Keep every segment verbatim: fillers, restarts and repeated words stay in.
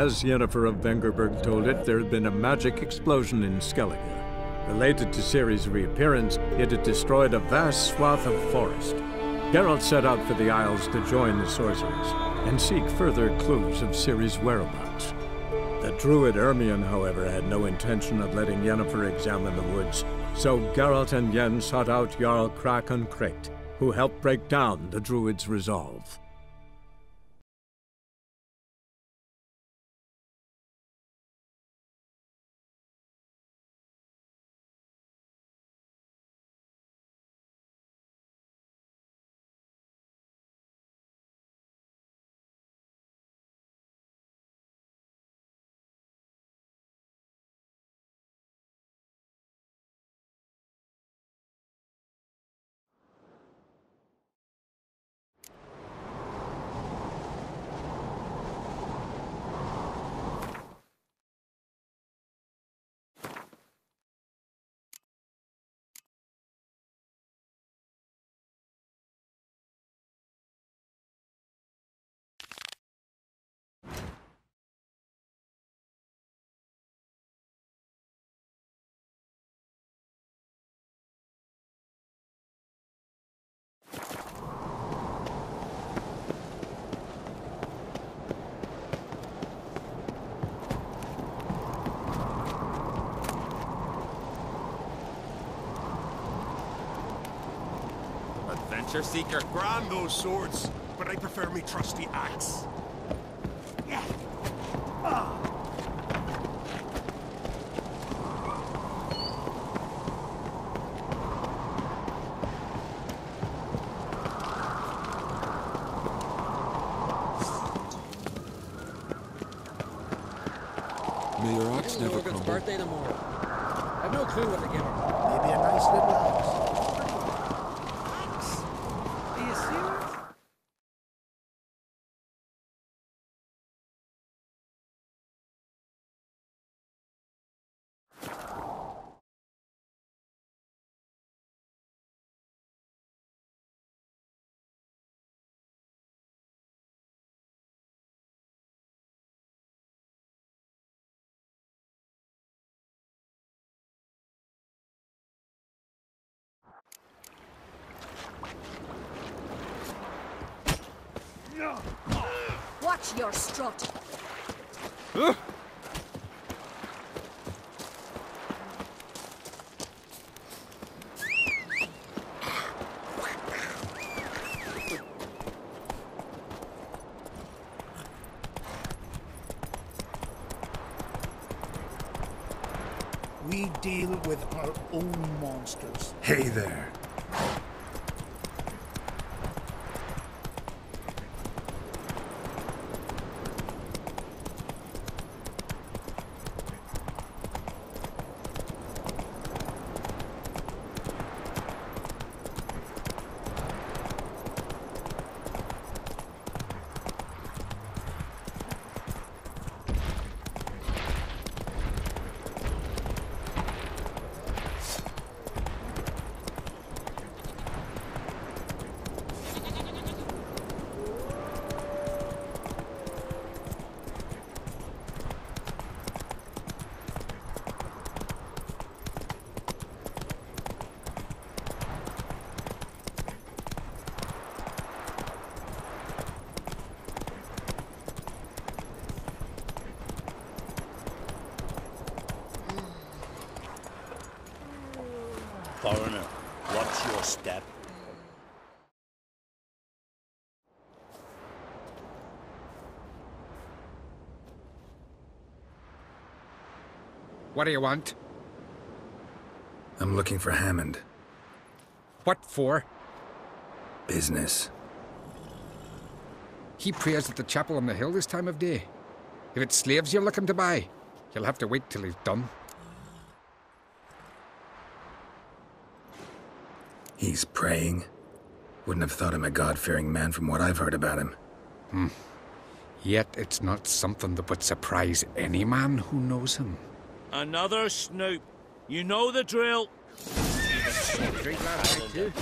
As Yennefer of Vengerberg told it, there had been a magic explosion in Skellige. Related to Ciri's reappearance, it had destroyed a vast swath of forest. Geralt set out for the Isles to join the sorcerers and seek further clues of Ciri's whereabouts. The druid Ermion, however, had no intention of letting Yennefer examine the woods, so Geralt and Yen sought out Jarl Krakon Krayt, who helped break down the druid's resolve. Adventure seeker. Grand those swords, but I prefer me trusty axe. Yeah. Ah. May your ox never Logan's crumble. birthday tomorrow. I've no clue what to give her. Maybe a nice little axe. Are you serious? Watch your strut. Huh? We deal with our own monsters. Hey there. Foreigner, watch your step. What do you want? I'm looking for Hammond. What for? Business. He prays at the chapel on the hill this time of day. If it's slaves you're looking to buy, you'll have to wait till he's done. He's praying. Wouldn't have thought him a God-fearing man from what I've heard about him. Hmm. Yet it's not something that would surprise any man who knows him. Another snoop. You know the drill. Drink last night too.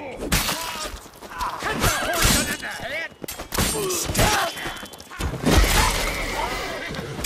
Hit the horse in the head!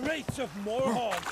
Wraiths of Morhog!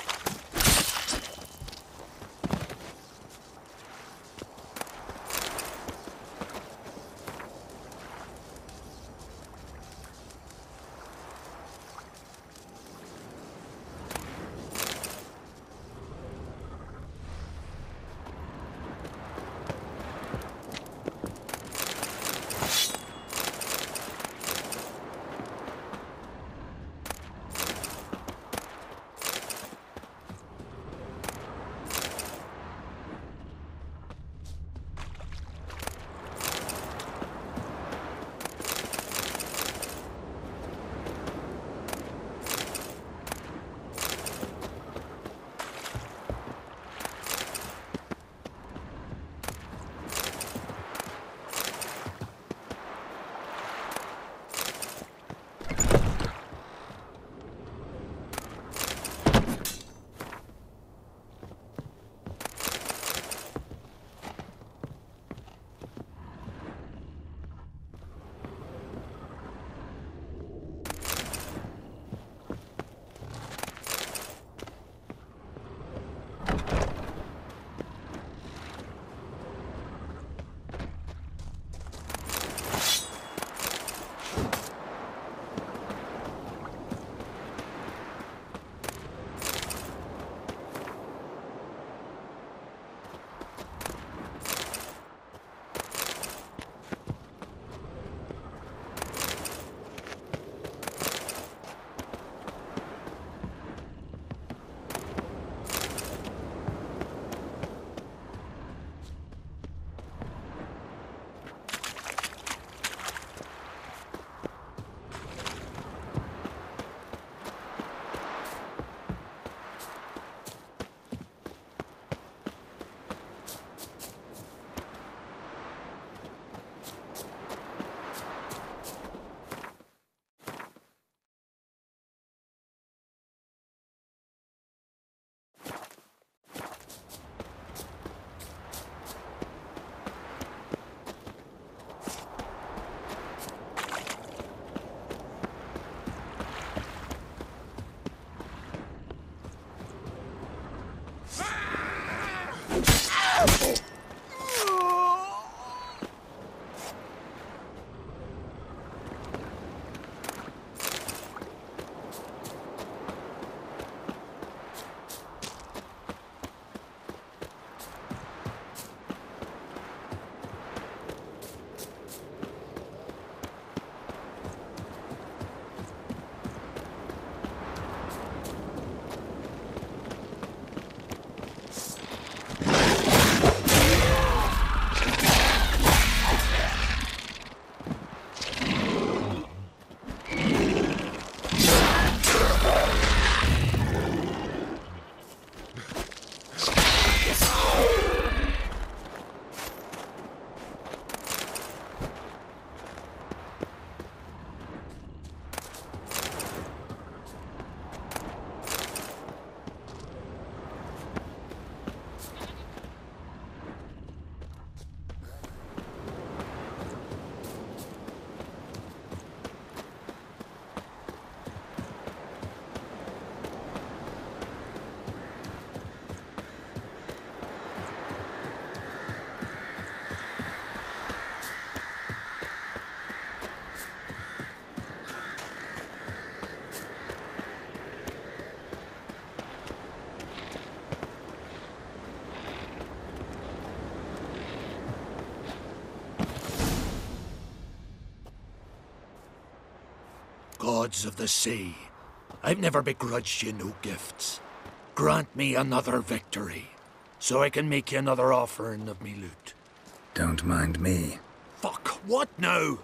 Gods of the sea, I've never begrudged you no gifts. Grant me another victory, so I can make you another offering of me loot. Don't mind me. Fuck, what now?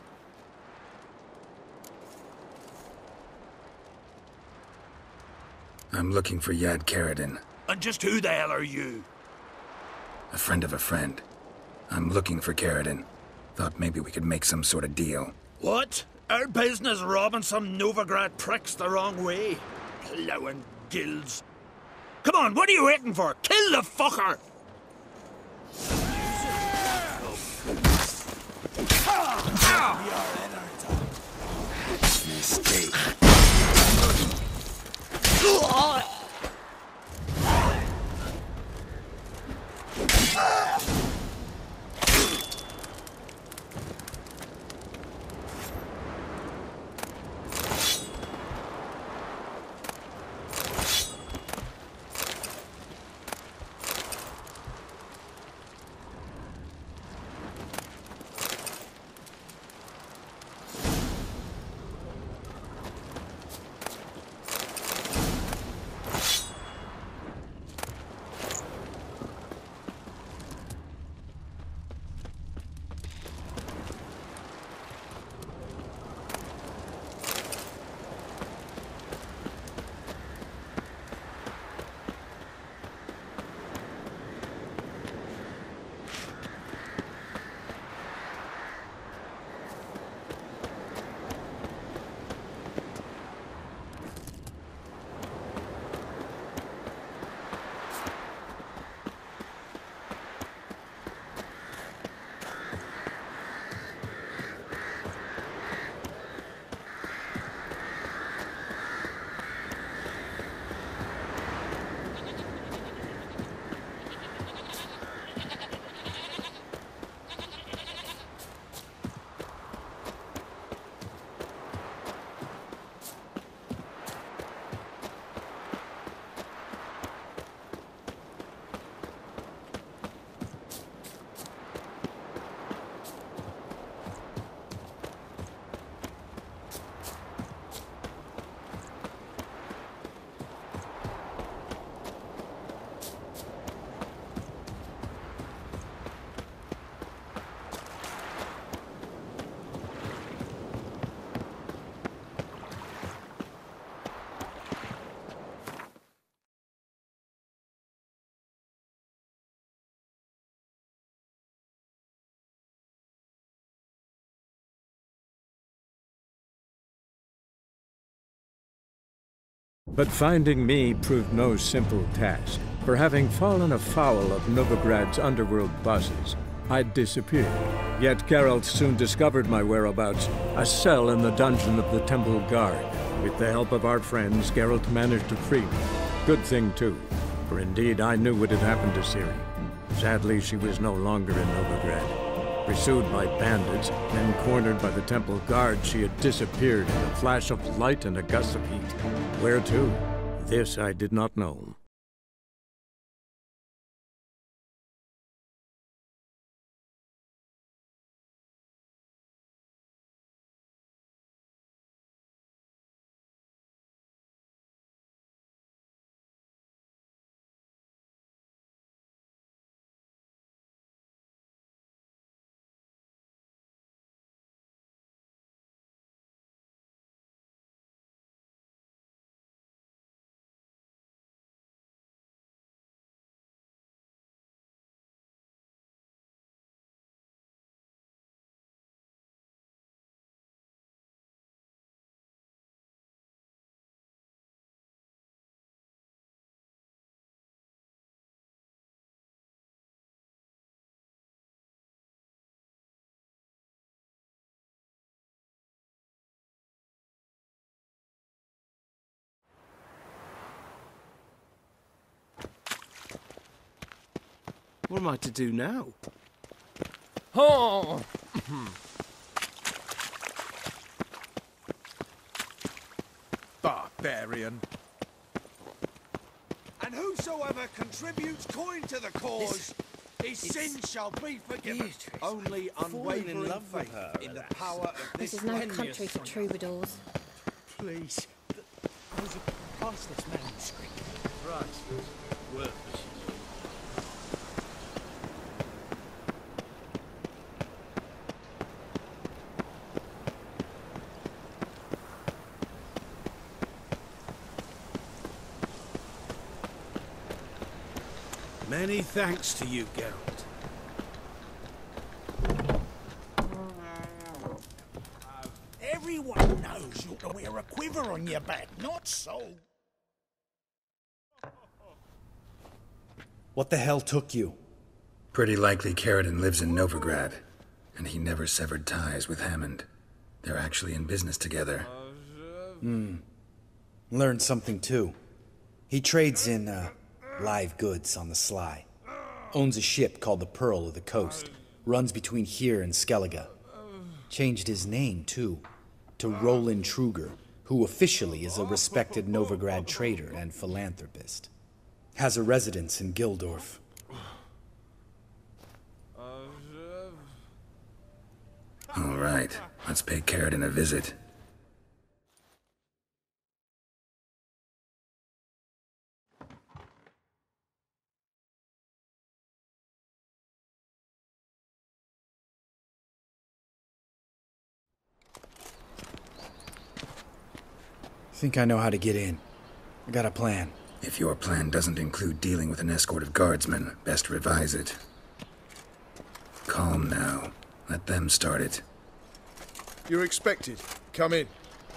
I'm looking for Yad Karadin, And just who the hell are you? a friend of a friend. I'm looking for Karadin. Thought maybe we could make some sort of deal. What? Our business robbing some Novigrad pricks the wrong way? Plowing guilds. Come on, what are you waiting for? Kill the fucker! Mistake. But finding me proved no simple task, for having fallen afoul of Novigrad's underworld bosses, I'd disappeared. Yet Geralt soon discovered my whereabouts, a cell in the dungeon of the Temple Guard. With the help of our friends, Geralt managed to free me. Good thing, too, for indeed I knew what had happened to Ciri. Sadly, she was no longer in Novigrad. Pursued by bandits, then cornered by the Temple Guard, she had disappeared in a flash of light and a gust of heat. Where to? This I did not know. What am I to do now? Oh! Barbarian. And whosoever contributes coin to the cause, his sin shall be forgiven. Only unwavering in love with faith her, in the alas. power of this This is no envious country for son. troubadours. Please. Those are past this manuscript. Right. Work. Many thanks to you, Geralt. Everyone knows you ought to wear a quiver on your back, not so. What the hell took you? Pretty likely Carradine lives in Novigrad, and he never severed ties with Hammond. They're actually in business together. Hmm. Learned something too. He trades in, uh, live goods on the sly. Owns a ship called the Pearl of the Coast. Runs between here and Skellige. Changed his name, too, to Roland Truger, who officially is a respected Novigrad trader and philanthropist. Has a residence in Gildorf. All right, let's pay Carradine a visit. Think I know how to get in. I got a plan. If your plan doesn't include dealing with an escort of guardsmen, best revise it. Calm now. Let them start it. You're expected. Come in.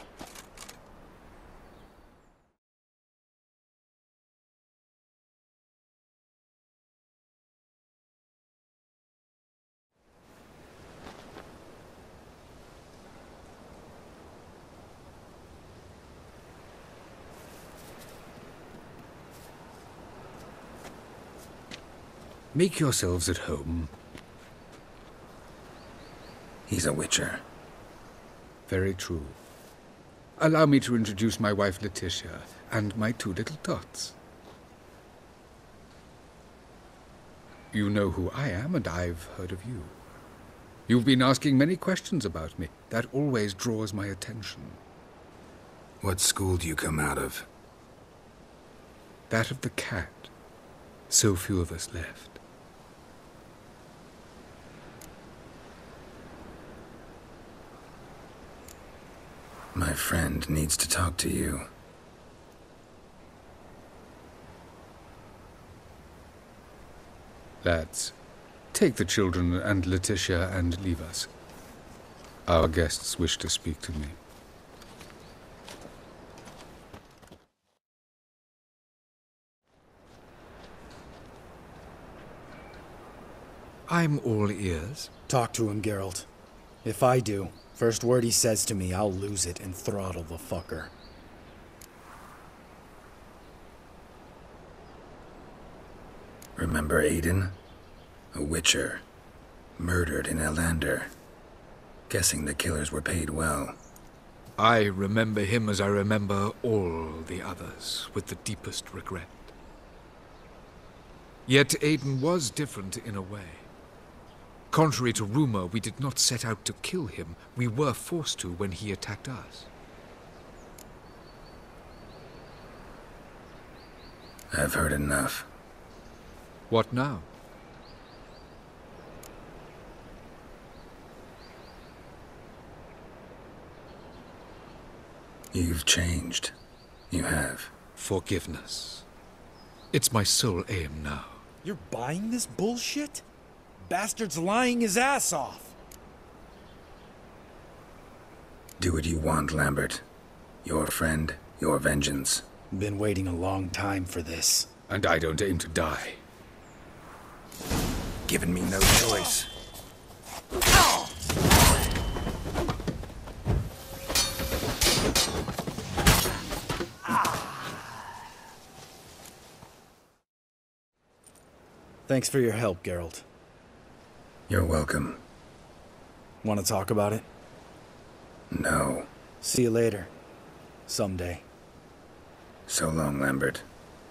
Make yourselves at home. He's a witcher. Very true. Allow me to introduce my wife Letitia and my two little tots. You know who I am, and I've heard of you. You've been asking many questions about me. That always draws my attention. What school do you come out of? That of the cat. So few of us left. My friend needs to talk to you. Lads, take the children and Letitia and leave us. Our guests wish to speak to me. I'm all ears. Talk to him, Geralt. If I do, first word he says to me, I'll lose it and throttle the fucker. Remember Aiden? A witcher. Murdered in Elander. Guessing the killers were paid well. I remember him as I remember all the others, with the deepest regret. Yet Aiden was different in a way. Contrary to rumor, we did not set out to kill him. We were forced to when he attacked us. I've heard enough. What now? You've changed. You have. Forgiveness. It's my sole aim now. You're buying this bullshit? Bastard's lying his ass off. Do what you want, Lambert. Your friend, your vengeance. Been waiting a long time for this. And I don't aim to die. Given me no choice. Thanks for your help, Geralt. You're welcome. Want to talk about it? No. See you later. Someday. So long, Lambert.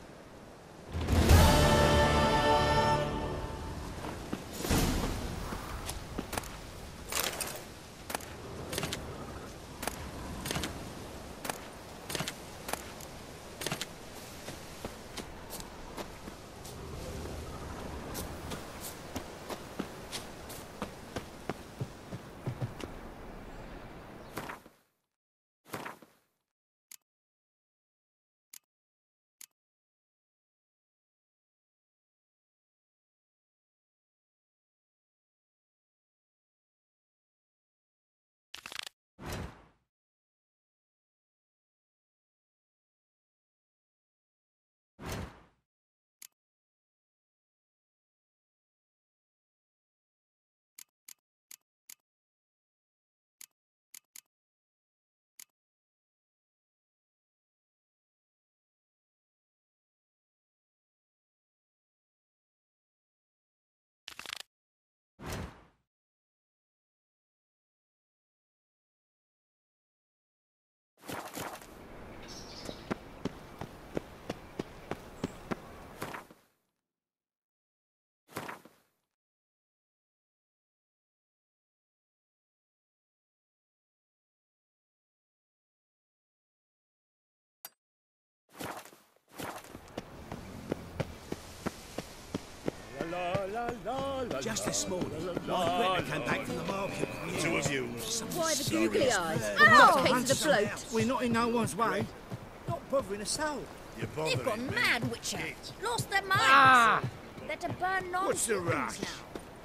Just this morning, my Britta came back from the market. Two of you. Why the googly eyes? Oh, Oh, case of the bloat. We're not in no one's way. Not bothering us out. You're They've gone mad, Witcher. Lost their minds. Ah! They're to burn non What's the rush? now.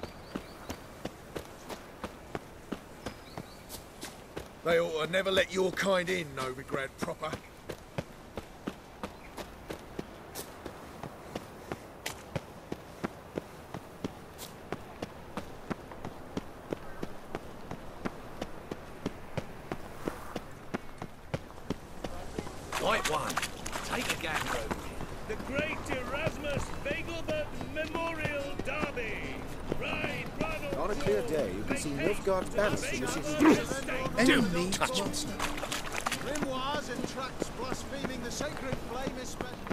They ought to never let your kind in, Novigrad proper. Right one. Take a gander over here. The Great Erasmus Begelbert Memorial Derby. Ride, run, On a clear day, you can see Nilfgaard's banners from the city's Enemy touch me. monster. Grimoires and tracts blaspheming the sacred flame is special.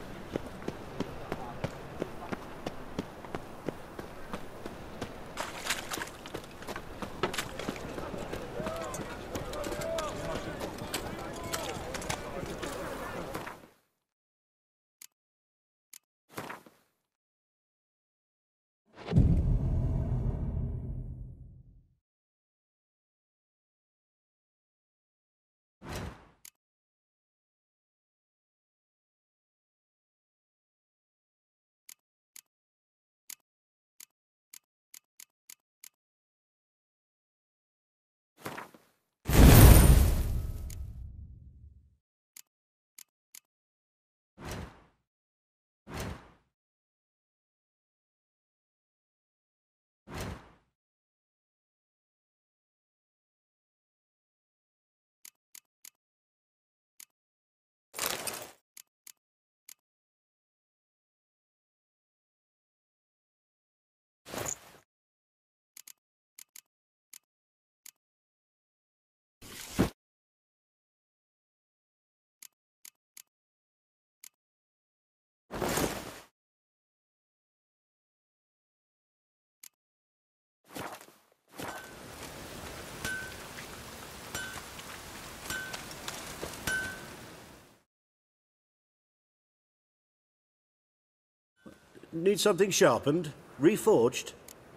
Need something sharpened? Reforged?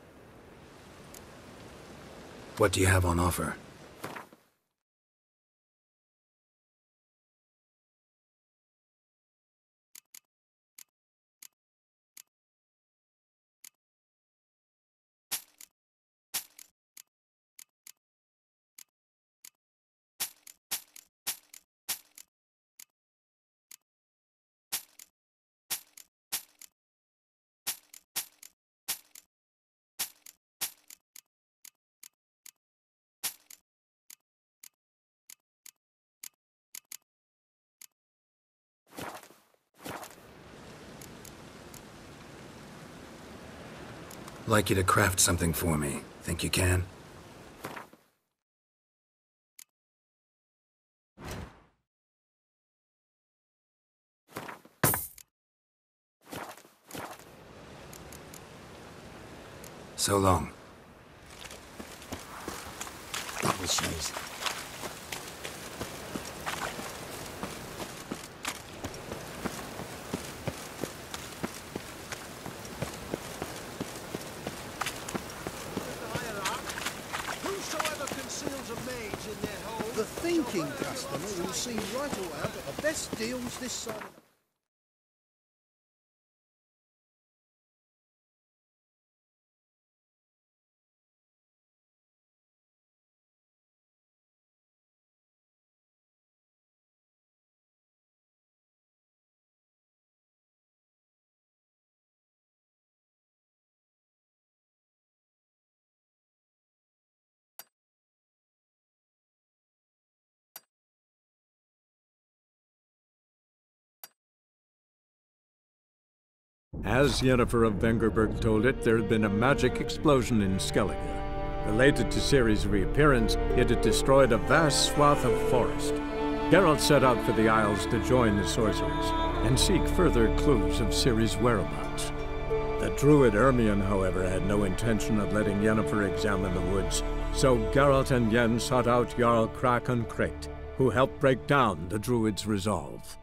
What do you have on offer? Like you to craft something for me. Think you can? So long. Double shows. The thinking customer will see right away that the best deals this side of the... As Yennefer of Vengerberg told it, there had been a magic explosion in Skellige. Related to Ciri's reappearance, it had destroyed a vast swath of forest. Geralt set out for the Isles to join the sorcerers and seek further clues of Ciri's whereabouts. The druid Ermion, however, had no intention of letting Yennefer examine the woods, so Geralt and Yen sought out Jarl Krakon Krayt, who helped break down the druid's resolve.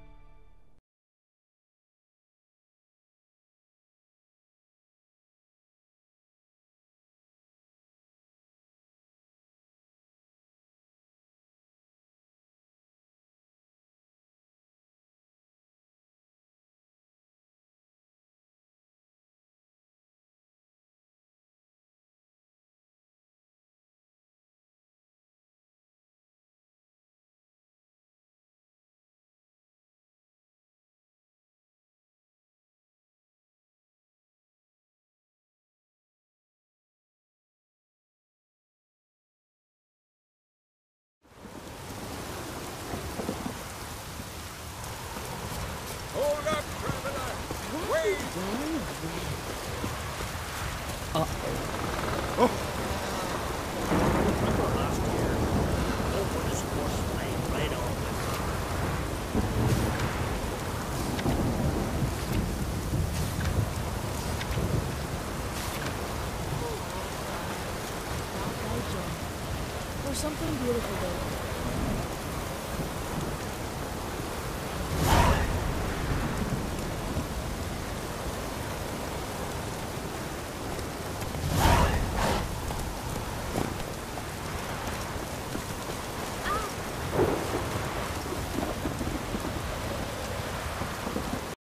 Hold up, traveler! Wait! Uh-oh. Oh. There's something beautiful there.